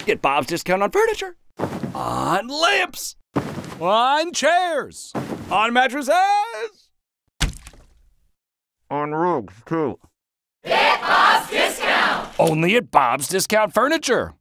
Get Bob's discount on furniture, on lamps, on chairs, on mattresses, on rugs, too. Get Bob's discount! Only at Bob's Discount Furniture.